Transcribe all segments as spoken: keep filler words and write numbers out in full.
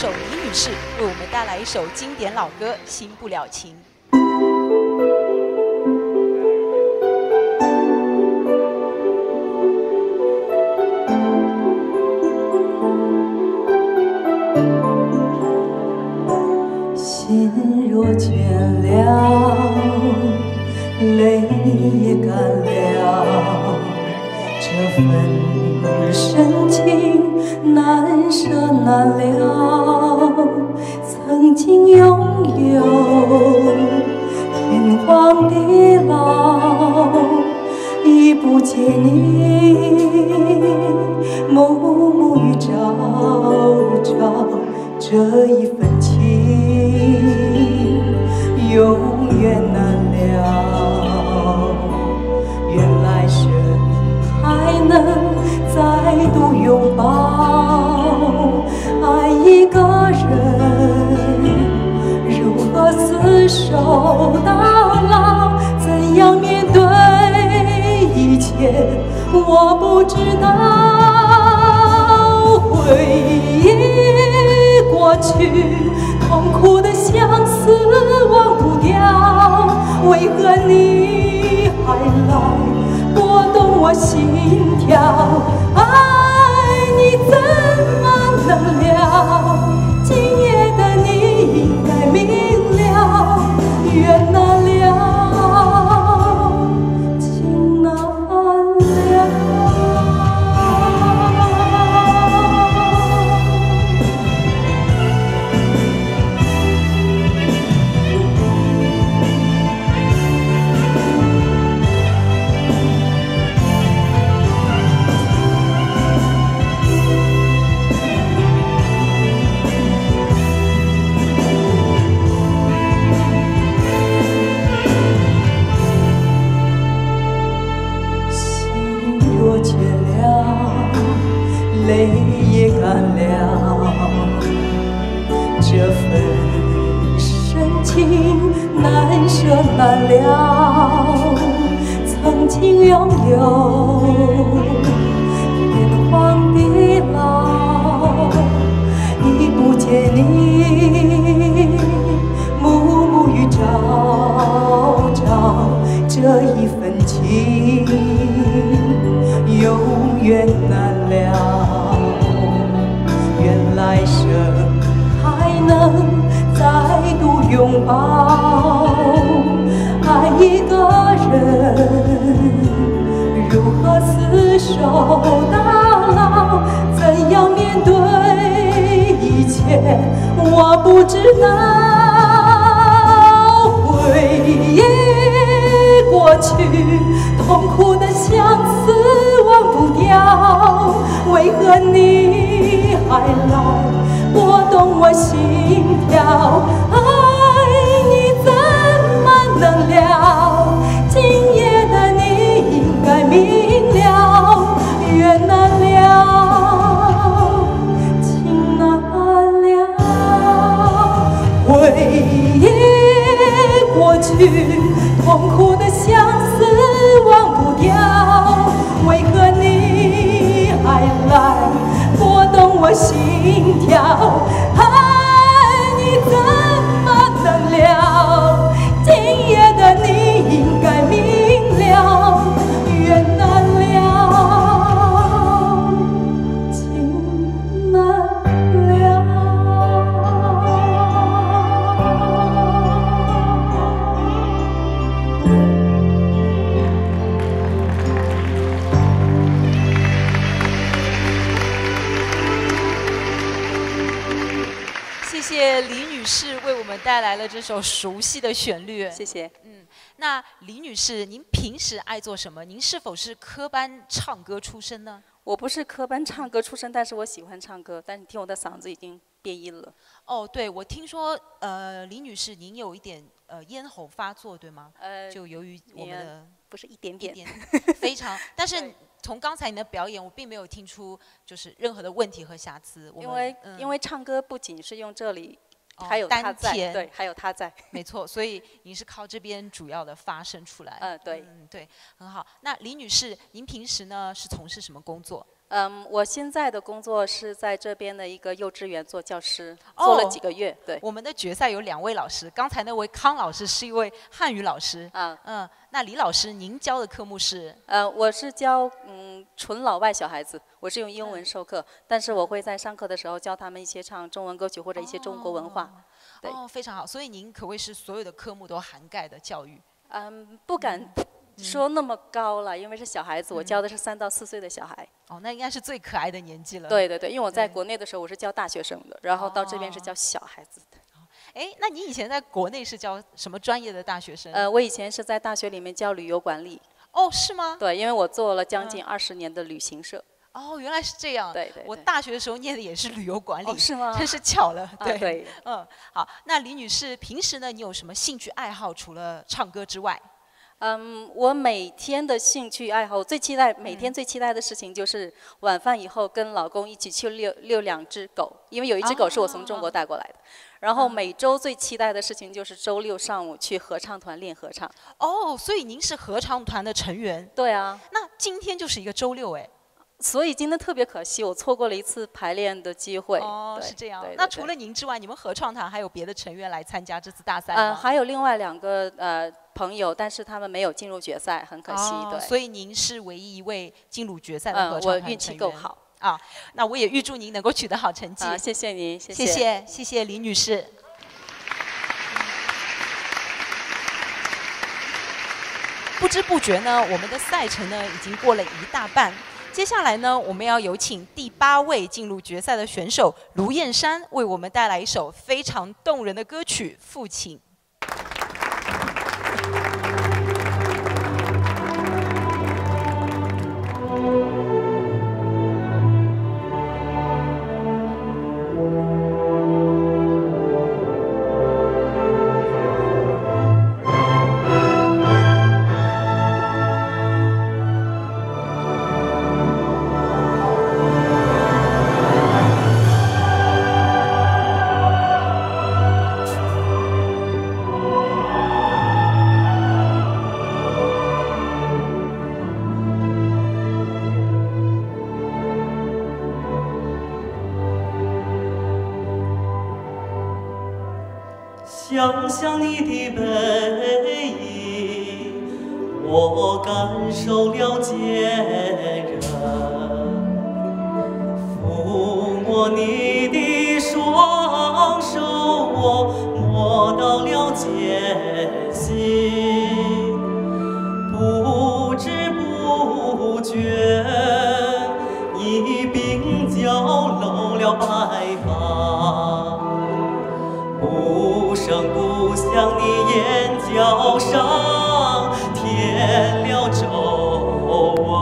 手李女士为我们带来一首经典老歌《新不了情》。 心若倦了，泪也干了，这份深情难舍难了。曾经拥有天荒地老，已不见你暮暮与朝朝，这一份情永远难了。愿来生还能再度拥抱，爱一个人如何厮守到老？怎样面对一切我不知道。回忆过去，痛苦的相思忘不掉，为何你还来拨动我心跳？爱你怎么能了？今夜的你应该明了，缘难了，情难了。泪也干了，这份深情难舍难了。曾经拥有天荒地老，已不见你暮暮与朝朝，这一份情永远难了。愿来生还能再度拥抱，爱一个人如何厮守到老？怎样面对一切我不知道。回忆过去，痛苦的相思忘不掉，为何你还来拨动我心跳？爱你怎么能了？今夜的你应该明了，缘难了，情难了。回忆过去，痛苦的相思忘不掉，为何你还来拨动我心跳？爱你怎么能了？今夜的你应该明了，缘难了，情难了。 谢谢李女士为我们带来了这首熟悉的旋律。 谢谢。 嗯，那李女士，您平时爱做什么？您是否是科班唱歌出身呢？ 我不是科班唱歌出身，但是我喜欢唱歌。但你听我的嗓子已经变音了。 哦，对，我听说，呃，李女士，您有一点呃咽喉发作，对吗？ 呃， 就由于我们的不是一点点， 一点非常，但是从刚才你的表演，我并没有听出就是任何的问题和瑕疵。 因为、嗯、因为唱歌不仅是用这里。还有他在，对，还有他在， 没错，所以您是靠这边主要的发声出来。 嗯，对， 嗯，对，很好。那李女士，您平时呢是从事什么工作？ 嗯，我现在的工作是在这边的一个幼稚园做教师，哦、做了几个月。对， 我们的决赛有两位老师，刚才那位康老师是一位汉语老师。啊，嗯，那李老师，您教的科目是？ 呃，我是教嗯纯老外小孩子，我是用英文授课，嗯、但是我会在上课的时候教他们一些唱中文歌曲或者一些中国文化。哦、 对，哦，非常好，所以您可谓是所有的科目都涵盖的教育。 嗯，不敢。嗯说那么高了，因为是小孩子，我教的是三到四岁的小孩。 哦，那应该是最可爱的年纪了。 对对对，因为我在国内的时候我是教大学生的，然后到这边是教小孩子的。 哎，那你以前在国内是教什么专业的大学生？ 呃，我以前是在大学里面教旅游管理。 哦，是吗？ 对，因为我做了将近二十年的旅行社。 哦，原来是这样。 对 对, 对。 我大学的时候念的也是旅游管理。 哦，是吗？ 真是巧了。对、 啊、对。 嗯，好，那李女士平时呢，你有什么兴趣爱好？除了唱歌之外？ 嗯，我每天的兴趣爱好，最期待每天最期待的事情就是晚饭以后跟老公一起去遛遛两只狗，因为有一只狗是我从中国带过来的。然后每周最期待的事情就是周六上午去合唱团练合唱。 哦，所以您是合唱团的成员？ 对啊。 那今天就是一个周六哎。 所以今天特别可惜，我错过了一次排练的机会。 哦，是这样。 对对对， 那除了您之外，你们合唱团还有别的成员来参加这次大赛吗？ 呃，还有另外两个呃朋友，但是他们没有进入决赛，很可惜。 哦、 对。 所以您是唯一一位进入决赛的合唱团成员。 嗯，我运气够好啊。那我也预祝您能够取得好成绩。 啊，谢谢您，谢谢谢谢谢谢李女士。不知不觉呢，我们的赛程呢已经过了一大半。接下来呢，我们要有请第八位进入决赛的选手卢燕珊为我们带来一首非常动人的歌曲《父亲》。 想想你的背影，我感受了坚韧；抚摸你的双手，我摸到了艰辛。不知不觉，一鬓角露了白发。不声不响，你眼角上添了皱纹。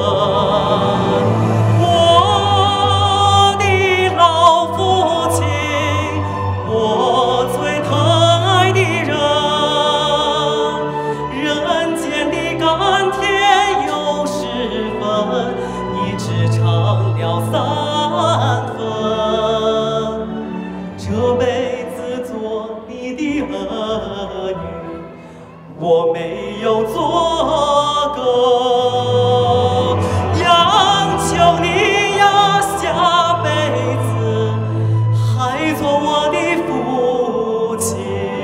我的老父亲，我最疼爱的人，人间的甘甜有十分，你只尝了三分。这辈子做你的儿女，我没有做够，央求你呀，下辈子还做我的父亲。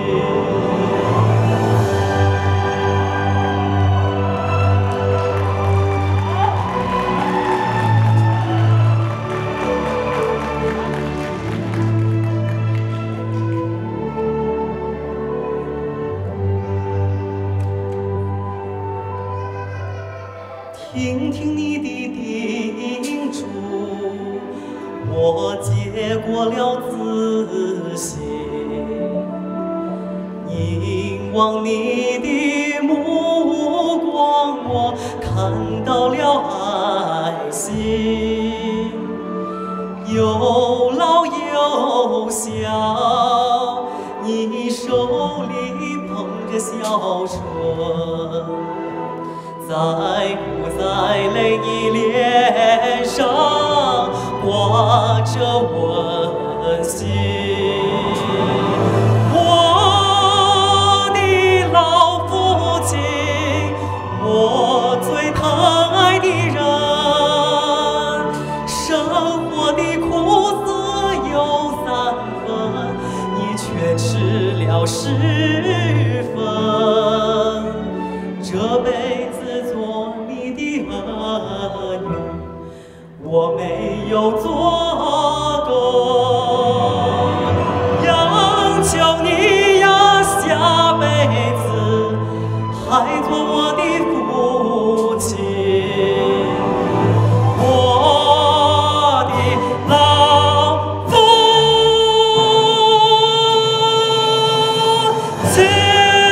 听听你的叮嘱，我接过了自信。凝望你的目光，我看到了爱心。有老有小，你手里捧着小春。在不在泪，你脸上挂着温馨。我的老父亲，我最疼爱的人， 了时分，这辈子做你的儿女，我没有做过，央求你呀，下辈子还做我的父亲，我的老父亲。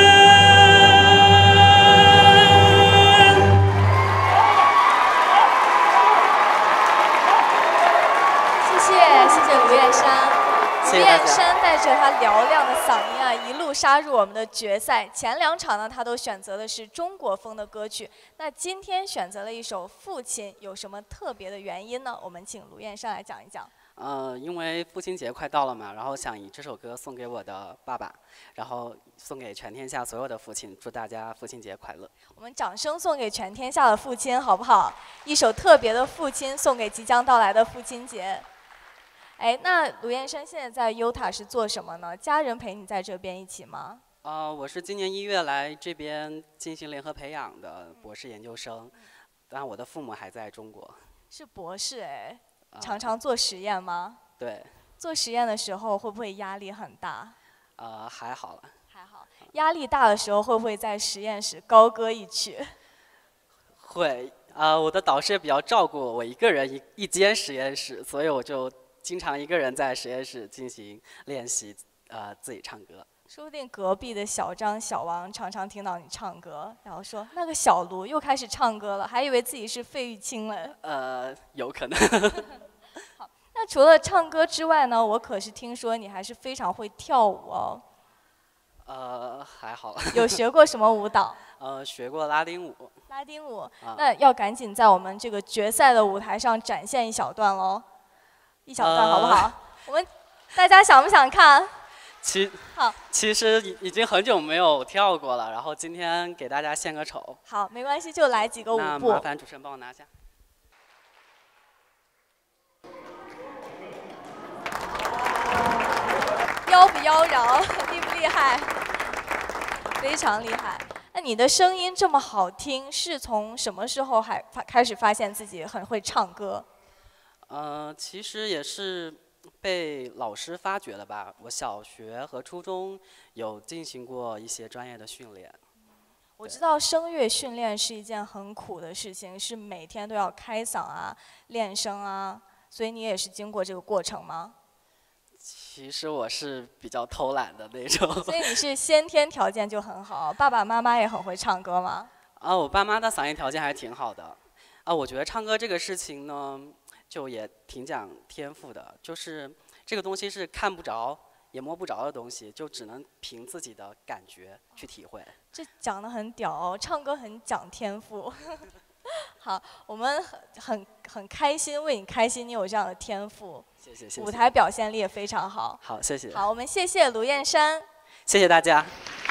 卢燕山带着他嘹亮的嗓音啊，一路杀入我们的决赛。前两场呢，他都选择的是中国风的歌曲。那今天选择了一首《父亲》，有什么特别的原因呢？我们请卢燕山来讲一讲。 呃，因为父亲节快到了嘛，然后想以这首歌送给我的爸爸，然后送给全天下所有的父亲，祝大家父亲节快乐。 我们掌声送给全天下的父亲，好不好？一首特别的父亲，送给即将到来的父亲节。哎，那卢燕山现在在 U T A 是做什么呢？家人陪你在这边一起吗？ 呃，我是今年一月来这边进行联合培养的博士研究生，当然我的父母还在中国。 是博士哎，常常做实验吗？ 呃、对。 做实验的时候会不会压力很大？ 呃，还好了。 还好。压力大的时候会不会在实验室高歌一曲？ 会，呃，我的导师也比较照顾我，我一个人一一间实验室，所以我就经常一个人在实验室进行练习，呃，自己唱歌。 说不定隔壁的小张、小王常常听到你唱歌，然后说那个小卢又开始唱歌了，还以为自己是费玉清了。 呃，有可能。 好，那除了唱歌之外呢，我可是听说你还是非常会跳舞哦。 呃，还好。 有学过什么舞蹈？ 呃，学过拉丁舞。 拉丁舞， 啊、 那要赶紧在我们这个决赛的舞台上展现一小段喽。一小段好不好？呃、我们大家想不想看？ 其好， 其实已经很久没有跳过了，然后今天给大家献个丑。 好，没关系，就来几个舞步。 那麻烦主持人帮我拿下。 妖不妖娆，厉不厉害？非常厉害。那你的声音这么好听，是从什么时候还发开始发现自己很会唱歌？ 呃，其实也是被老师发掘的吧。我小学和初中有进行过一些专业的训练。 我知道声乐训练是一件很苦的事情，是每天都要开嗓啊、练声啊，所以你也是经过这个过程吗？ 其实我是比较偷懒的那种。 所以你是先天条件就很好，爸爸妈妈也很会唱歌吗？ 啊，我爸妈的嗓音条件还挺好的。啊，我觉得唱歌这个事情呢，就也挺讲天赋的，就是这个东西是看不着也摸不着的东西，就只能凭自己的感觉去体会。 这讲得很屌哦，唱歌很讲天赋。好，我们很很很开心，为你开心，你有这样的天赋。 谢谢谢谢。 舞台表现力也非常好。 好，谢谢。 好，我们谢谢卢燕山。 谢谢大家。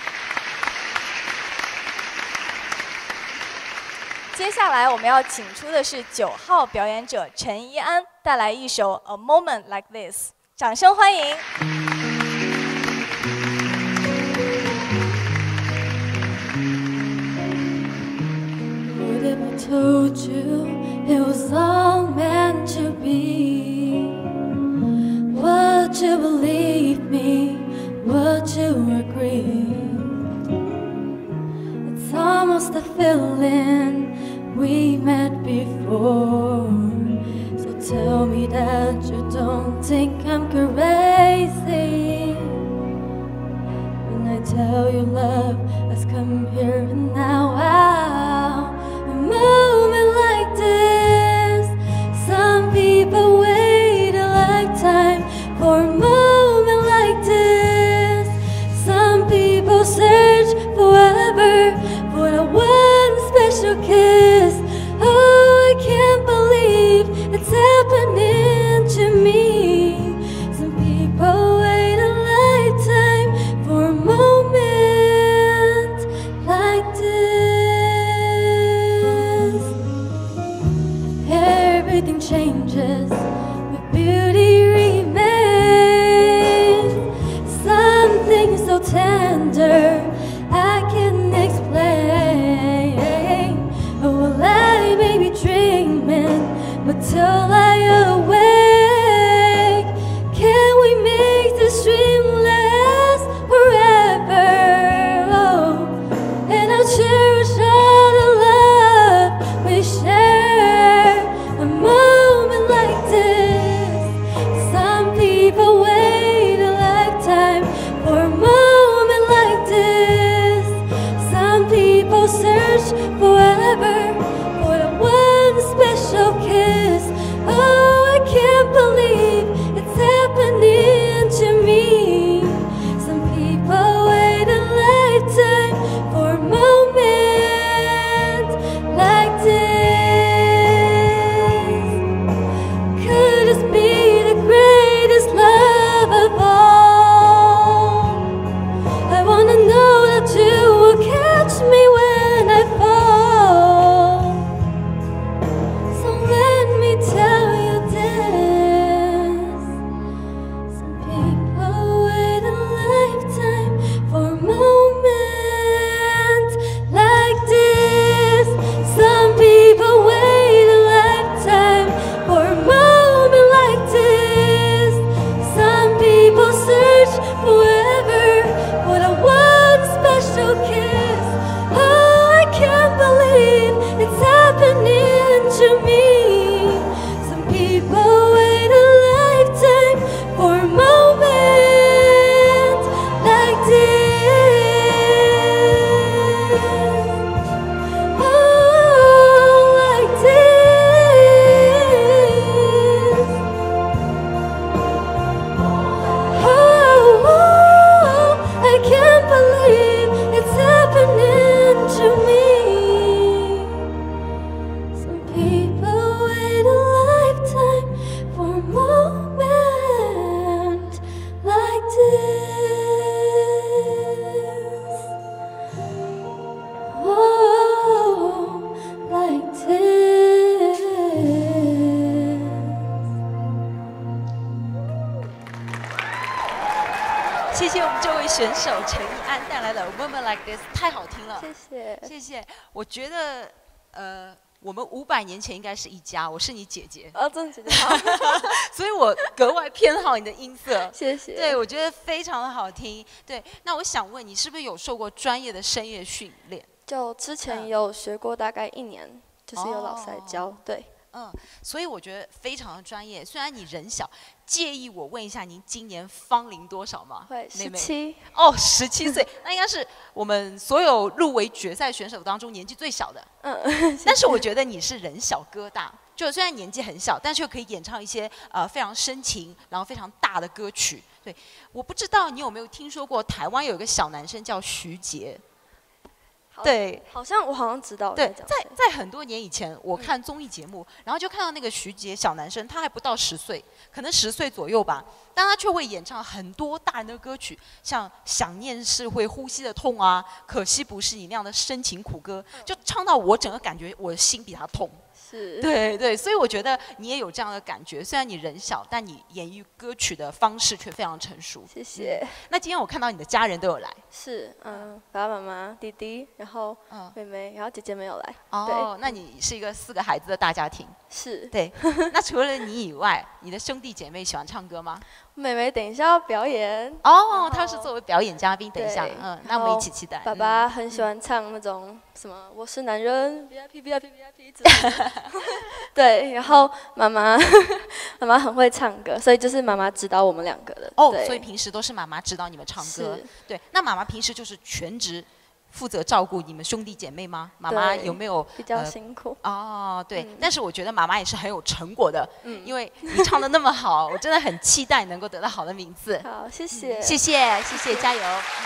接下来我们要请出的是九号表演者陈怡安，带来一首《A Moment Like This》，掌声欢迎。 What if I told you it was all meant to be? Would you believe me? Would you agree? It's almost a feeling we met before. So tell me that you don't think I'm crazy when I tell you love has come here and now. Wow, a moment like this, some people wait a lifetime for a moment like this. Some people search forever for the one special kiss. Oh, I can't believe it's happening to me. Some people wait a lifetime for a moment like this. Everything changes, but beauty remains. Something so tender 谢谢我们这位选手陈意安带来的《Women Like This》，太好听了。 谢谢， 谢谢。我觉得，呃，我们五百年前应该是一家，我是你姐姐。 哦，真的姐姐好。 所以我格外偏好你的音色。 谢谢。 对，我觉得非常的好听。对，那我想问你，是不是有受过专业的声乐训练？ 就之前有学过大概一年，就是有老师来教。哦、对。 嗯，所以我觉得非常的专业。虽然你人小，介意我问一下您今年芳龄多少吗？ 会十七。 哦，十七岁，那应该是我们所有入围决赛选手当中年纪最小的。嗯，但是我觉得你是人小歌大，就虽然年纪很小，但是又可以演唱一些呃非常深情，然后非常大的歌曲。对，我不知道你有没有听说过台湾有一个小男生叫徐杰。对， 好像我好像知道。 对，在在很多年以前，我看综艺节目，嗯、然后就看到那个徐杰小男生，他还不到十岁，可能十岁左右吧，但他却会演唱很多大人的歌曲，像《想念是会呼吸的痛》啊，《可惜不是你》那样的深情苦歌，就唱到我整个感觉我的心比他痛。 是， 对对，所以我觉得你也有这样的感觉，虽然你人小，但你演绎歌曲的方式却非常成熟。 谢谢。 嗯、那今天我看到你的家人都有来。 是，嗯，爸爸妈妈、弟弟，然后妹妹，然后姐姐没有来。 哦，那你是一个四个孩子的大家庭。 是。 对。那除了你以外，你的兄弟姐妹喜欢唱歌吗？ 妹妹等一下要表演。 哦，她是作为表演嘉宾，等一下，嗯，那我们一起期待。 爸爸很喜欢唱那种什么《我是男人》V I P V I P V I P 之类的。对，然后妈妈妈妈很会唱歌，所以就是妈妈指导我们两个的。 哦，所以平时都是妈妈指导你们唱歌。对，那妈妈平时就是全职负责照顾你们兄弟姐妹吗？妈妈有没有比较辛苦？ 呃、哦，对、嗯，但是我觉得妈妈也是很有成果的，嗯，因为你唱得那么好，我真的很期待能够得到好的名次。 好，谢谢， 嗯、谢谢，谢谢，加油。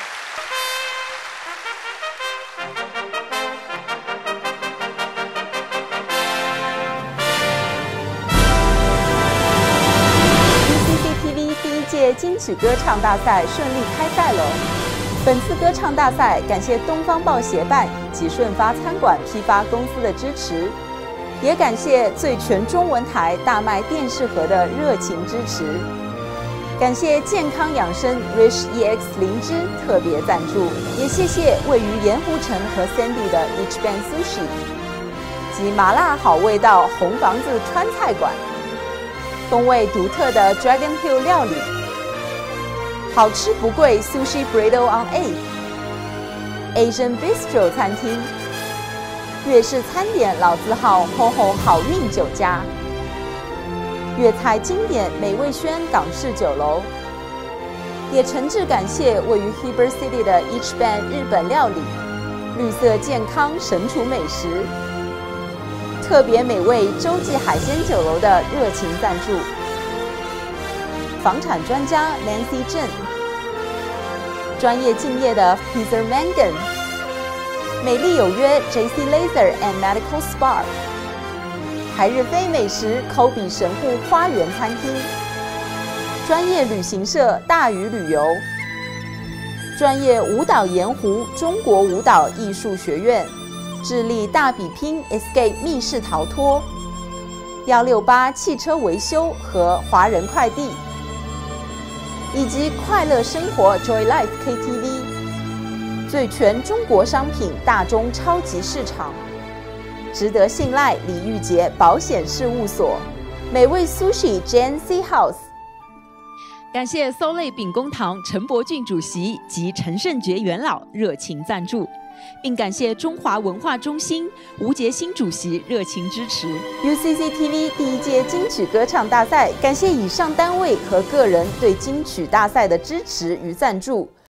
第一届金曲歌唱大赛顺利开赛了。本次歌唱大赛感谢东方报协办及顺发餐馆批发公司的支持，也感谢最全中文台大麦电视盒的热情支持，感谢健康养生 Rich E X 灵芝特别赞助，也谢谢位于盐湖城和 Sandy 的 Ichiban Sushi 及麻辣好味道红房子川菜馆。风味独特的 Dragon Hill 料理，好吃不贵 Sushi Burrito on Eighth，Asian Bistro 餐厅，粤式餐点老字号 Ho Ho 好运酒家，粤菜经典美味轩港式酒楼，也诚挚感谢位于 Heber City 的 Ichiban 日本料理，绿色健康神厨美食。特别美味洲际海鲜酒楼的热情赞助，房产专家 Nancy 郑，专业敬业的 Peter Mangan， 美丽有约 J C Laser and Medical Spa， 台日非美食 Kobe 神户花园餐厅，专业旅行社大鱼旅游，专业舞蹈盐湖中国舞蹈艺术学院。智利大比拼 Escape 密室逃脱，一六八汽车维修和华人快递，以及快乐生活 Joy Life K T V， 最全中国商品大中超级市场，值得信赖李玉洁保险事务所，美味 Sushi J N C House。感谢 Soleil 秉公堂陈伯俊主席及陈胜觉元老热情赞助。并感谢中华文化中心吴杰新主席热情支持。U C C T V 第一届金曲歌唱大赛，感谢以上单位和个人对金曲大赛的支持与赞助。